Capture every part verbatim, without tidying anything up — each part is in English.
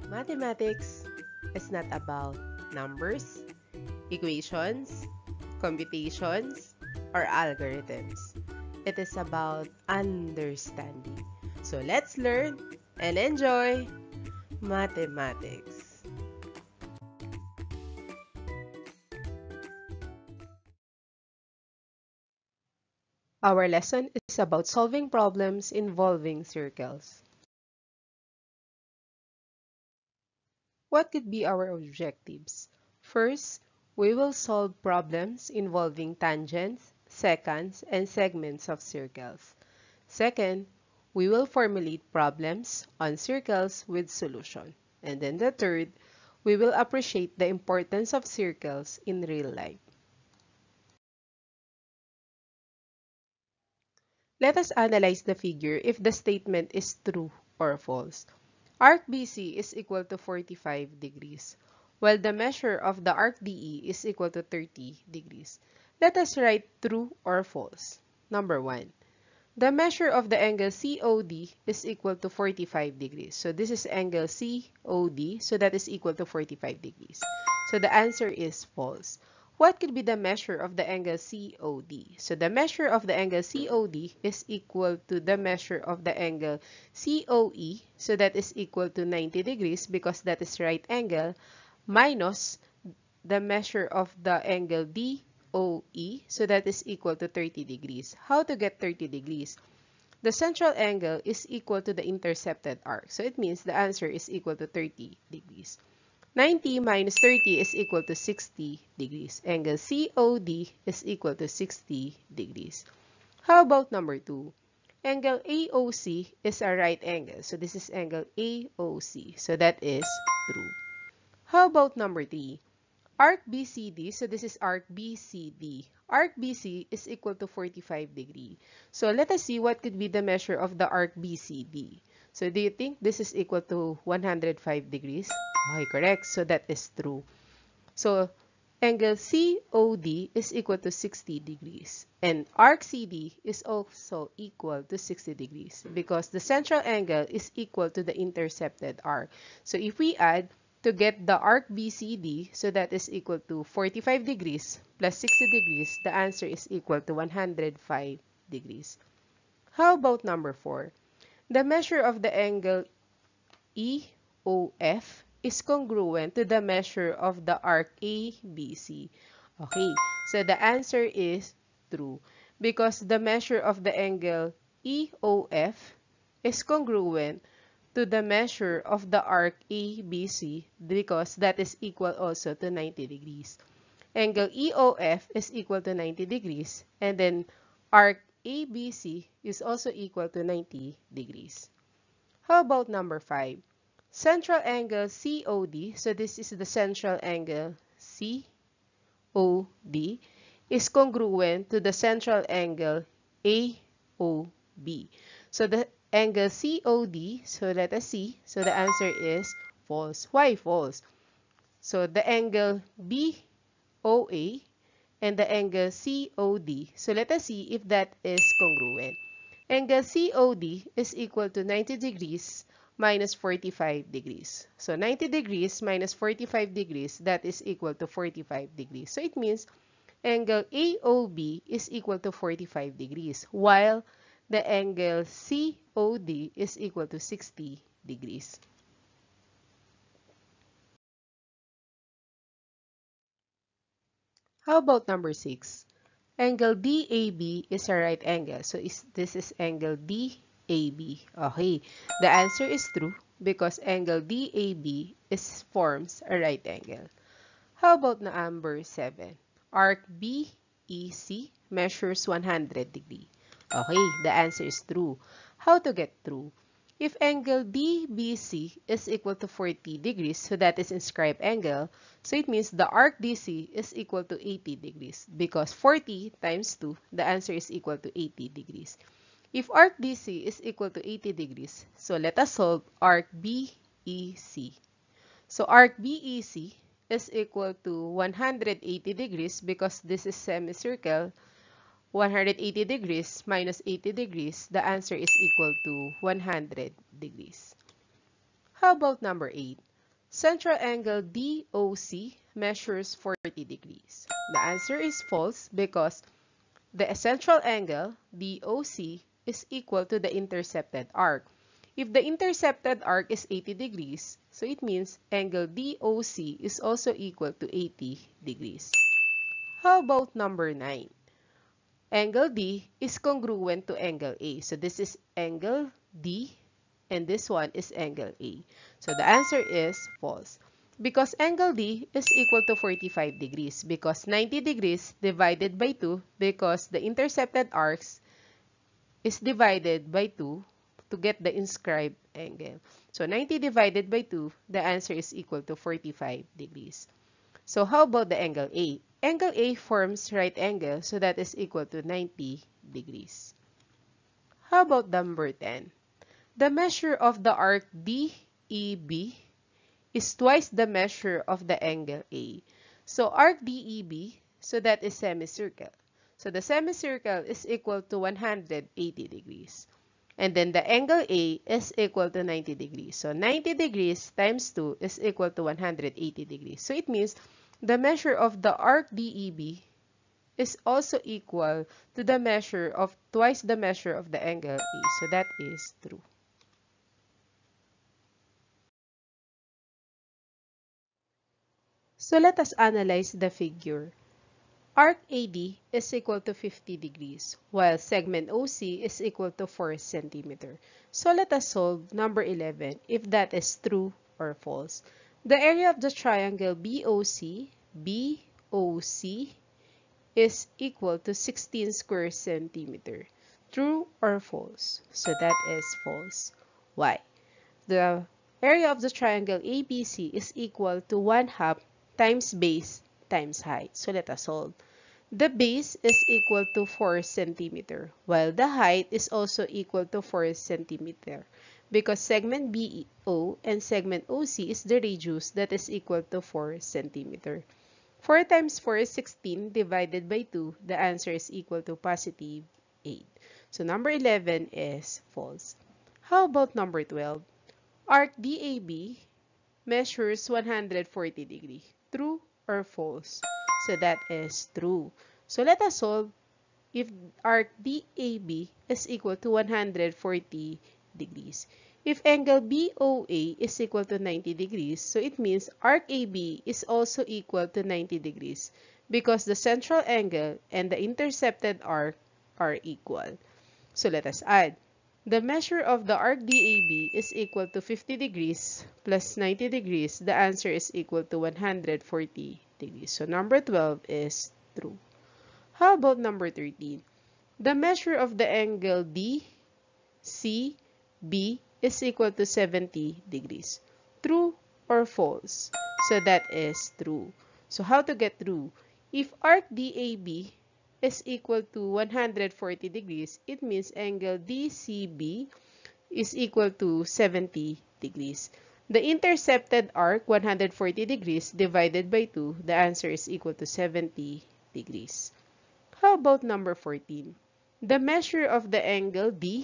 Mathematics is not about numbers, equations, computations, or algorithms. It is about understanding. So let's learn and enjoy mathematics. Our lesson is about solving problems involving circles. What could be our objectives? First, we will solve problems involving tangents, secants, and segments of circles. Second, we will formulate problems on circles with solution. And then the third, we will appreciate the importance of circles in real life. Let us analyze the figure if the statement is true or false. Arc B C is equal to forty-five degrees, while the measure of the arc D E is equal to thirty degrees. Let us write true or false. Number one. The measure of the angle C O D is equal to forty-five degrees. So this is angle C O D, so that is equal to forty-five degrees. So the answer is false. What could be the measure of the angle C O D? So the measure of the angle C O D is equal to the measure of the angle C O E, so that is equal to ninety degrees because that is right angle, minus the measure of the angle D O E, so that is equal to thirty degrees. How to get thirty degrees? The central angle is equal to the intercepted arc. So it means the answer is equal to thirty degrees. ninety minus thirty is equal to sixty degrees. Angle C O D is equal to sixty degrees. How about number two? Angle A O C is a right angle. So this is angle A O C. So that is true. How about number three? Arc B C D, so this is arc B C D. Arc B C is equal to forty-five degrees. So let us see what could be the measure of the arc B C D. So do you think this is equal to one hundred five degrees? Okay, correct. So that is true. So angle C O D is equal to sixty degrees. And arc C D is also equal to sixty degrees because the central angle is equal to the intercepted arc. So if we add to get the arc B C D, so that is equal to forty-five degrees plus sixty degrees, the answer is equal to one hundred five degrees. How about number four? The measure of the angle E O F is congruent to the measure of the arc A B C. Okay, so the answer is true because the measure of the angle E O F is congruent to the measure of the arc A B C because that is equal also to ninety degrees. Angle E O F is equal to ninety degrees and then arc A B C is also equal to ninety degrees. How about number five? Central angle C O D, so this is the central angle C O D, is congruent to the central angle A O B. So the angle C O D, so let us see. So the answer is false. Why false? So the angle B O A and the angle C O D. So let us see if that is congruent. Angle C O D is equal to ninety degrees minus forty-five degrees. So ninety degrees minus forty-five degrees, that is equal to forty-five degrees. So it means angle A O B is equal to forty-five degrees, while the angle C O D is equal to sixty degrees. How about number six? Angle D A B is a right angle. So is, this is angle D A B. Okay, the answer is true because angle D A B is forms a right angle. How about number seven? Arc B E C measures one hundred degrees. Okay, the answer is true. How to get true? If angle D B C is equal to forty degrees, so that is inscribed angle, so it means the arc D C is equal to eighty degrees because forty times two, the answer is equal to eighty degrees. If arc D C is equal to eighty degrees, so let us solve arc B E C. So arc B E C is equal to one hundred eighty degrees because this is semicircle. one hundred eighty degrees minus eighty degrees, the answer is equal to one hundred degrees. How about number eight? Central angle D O C measures forty degrees. The answer is false because the central angle D O C is equal to the intercepted arc. If the intercepted arc is eighty degrees, so it means angle D O C is also equal to eighty degrees. How about number nine? Angle D is congruent to angle A. So this is angle D and this one is angle A. So the answer is false. Because angle D is equal to forty-five degrees because ninety degrees divided by two because the intercepted arcs is divided by two to get the inscribed angle. So ninety divided by two, the answer is equal to forty-five degrees. So how about the angle A? Angle A forms right angle, so that is equal to ninety degrees. How about number ten? The measure of the arc D E B is twice the measure of the angle A. So arc D E B, so that is semicircle. So the semicircle is equal to one hundred eighty degrees. And then the angle A is equal to ninety degrees. So ninety degrees times two is equal to one hundred eighty degrees. So it means the measure of the arc D E B is also equal to the measure of twice the measure of the angle A. So that is true. So let us analyze the figure. Arc A D is equal to fifty degrees, while segment O C is equal to four centimeters. So let us solve number eleven if that is true or false. The area of the triangle B O C, B O C is equal to sixteen square centimeters. True or false? So that is false. Why? The area of the triangle A B C is equal to one half times base times height. So let us solve. The base is equal to four centimeters, while the height is also equal to four centimeters because segment B O and segment O C is the radius that is equal to four centimeters. four times four is sixteen divided by two. The answer is equal to positive eight. So number eleven is false. How about number twelve? Arc D A B measures one hundred forty degrees. True or false? So that is true. So let us solve if arc D A B is equal to one hundred forty degrees. If angle B O A is equal to ninety degrees, so it means arc A B is also equal to ninety degrees because the central angle and the intercepted arc are equal. So let us add. The measure of the arc D A B is equal to fifty degrees plus ninety degrees. The answer is equal to one hundred forty degrees. So number twelve is true. How about number thirteen? The measure of the angle D C B is equal to seventy degrees. True or false? So that is true. So how to get true? If arc D A B is equal to one hundred forty degrees, it means angle D C B is equal to seventy degrees. The intercepted arc, one hundred forty degrees, divided by two, the answer is equal to seventy degrees. How about number fourteen? The measure of the angle D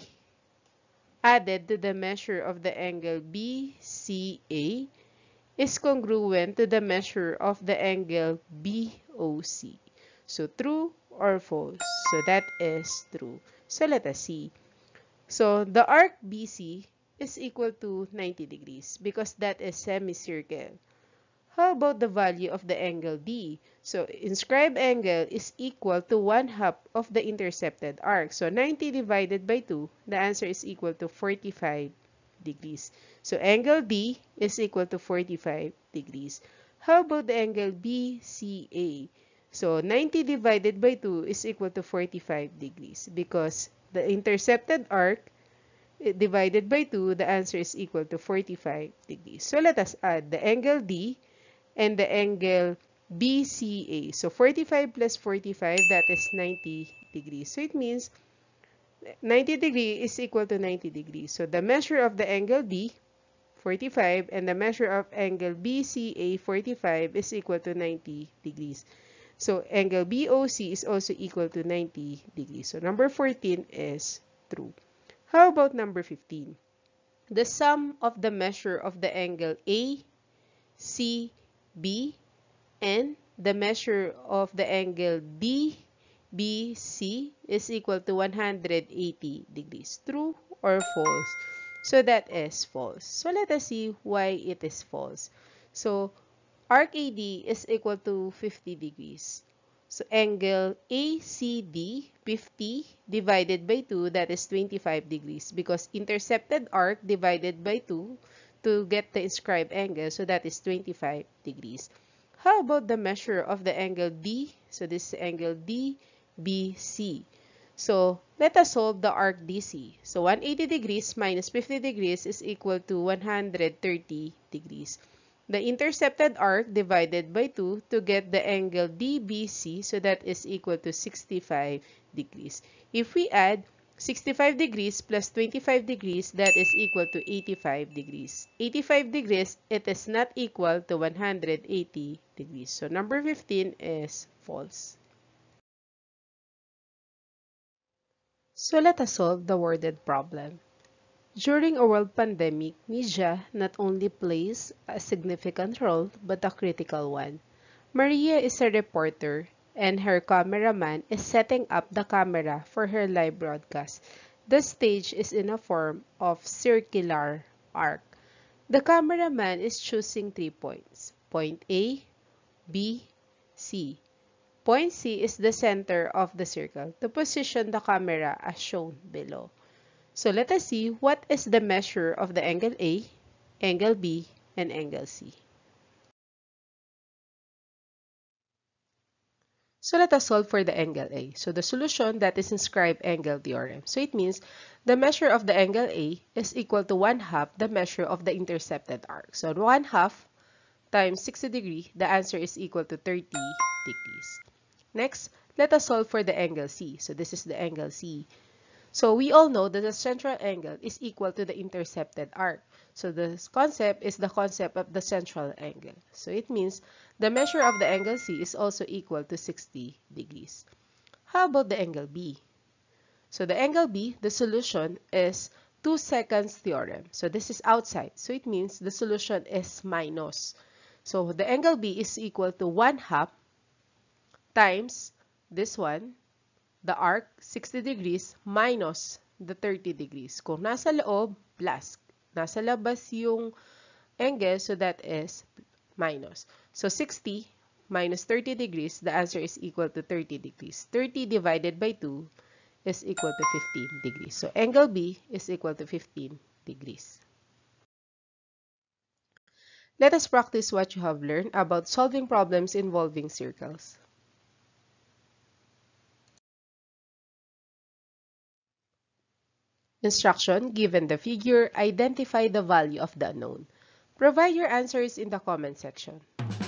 added to the measure of the angle B C A is congruent to the measure of the angle B O C. So true or false? So that is true. So let us see. So the arc B C is equal to ninety degrees because that is semicircle. How about the value of the angle D? So inscribed angle is equal to one half of the intercepted arc. So ninety divided by two, the answer is equal to forty-five degrees. So angle D is equal to forty-five degrees. How about the angle B C A? So ninety divided by two is equal to forty-five degrees because the intercepted arc divided by two, the answer is equal to forty-five degrees. So let us add the angle D and the angle B C A. So forty-five plus forty-five, that is ninety degrees. So it means ninety degrees is equal to ninety degrees. So the measure of the angle D, forty-five, and the measure of angle B C A, forty-five, is equal to ninety degrees. So angle B O C is also equal to ninety degrees. So number fourteen is true. How about number fifteen? The sum of the measure of the angle A C B, and the measure of the angle D B C is equal to one hundred eighty degrees. True or false? So that is false. So let us see why it is false. So arc A D is equal to fifty degrees. So angle A C D, fifty divided by two, that is twenty-five degrees, because intercepted arc divided by two to get the inscribed angle, so that is twenty-five degrees. How about the measure of the angle D? So this is angle D B C. So let us solve the arc D C. So one hundred eighty degrees minus fifty degrees is equal to one hundred thirty degrees. The intercepted arc divided by two to get the angle D B C, so that is equal to sixty-five degrees. If we add sixty-five degrees plus twenty-five degrees, that is equal to eighty-five degrees. eighty-five degrees, it is not equal to one hundred eighty degrees. So number fifteen is false. So let us solve the worded problem. During a world pandemic, media not only plays a significant role, but a critical one. Maria is a reporter, and her cameraman is setting up the camera for her live broadcast. The stage is in a form of circular arc. The cameraman is choosing three points: point A, B, C. Point C is the center of the circle to position the camera as shown below. So let us see what is the measure of the angle A, angle B, and angle C. So let us solve for the angle A. So the solution, that is inscribed angle theorem. So it means the measure of the angle A is equal to one half the measure of the intercepted arc. So one half times sixty degrees, the answer is equal to thirty degrees. Next, let us solve for the angle C. So this is the angle C. So we all know that the central angle is equal to the intercepted arc. So the concept is the concept of the central angle. So it means the measure of the angle C is also equal to sixty degrees. How about the angle B? So the angle B, the solution is two seconds theorem. So this is outside. So it means the solution is minus. So the angle B is equal to one half times this one, the arc, sixty degrees, minus the thirty degrees. Kung nasa loob, plus. Nasa labas yung angle, so that is minus. So sixty minus thirty degrees, the answer is equal to thirty degrees. thirty divided by two is equal to fifteen degrees. So angle B is equal to fifteen degrees. Let us practice what you have learned about solving problems involving circles. Instruction: given the figure, identify the value of the unknown. Provide your answers in the comment section.